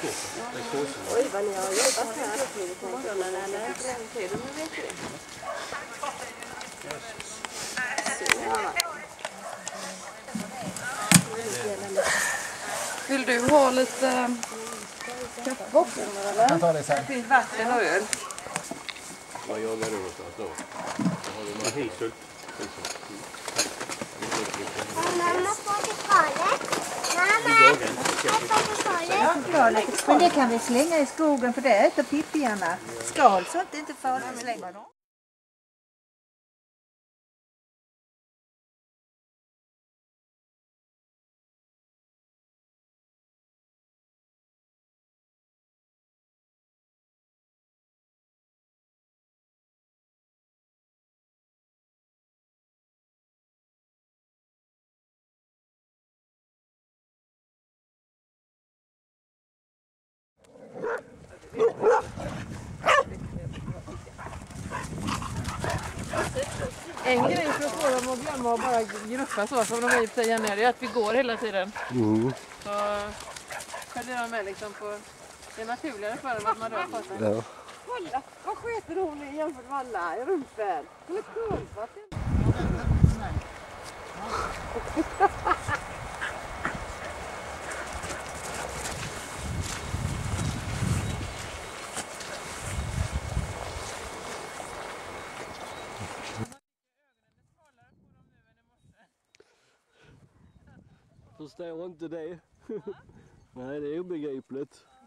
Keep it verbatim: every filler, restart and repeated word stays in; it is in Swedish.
Oj, vad ni har jobbat här. Vill du ha lite kaffebotten eller? Jag tar det sen. Det finns vatten och öl. Vad jagar du någonstans då? Har du någon hisult? Mamma får det skalet. Mamma, Men det kan vi slänga i skogen för det äter pippiarna. Skal så att det inte farligt att slänga dem. En grej för att få dem att glömma och bara gruppa så som de är i sig igen är att vi går hela tiden. Mm. Så följer de med liksom på det naturligare för dem att man rör på sig. Ja. Kolla, vad sköter hon i jämfört med alla i rumpen? Hon är kulvat. Förstår inte det. Nej, det är obegripligt.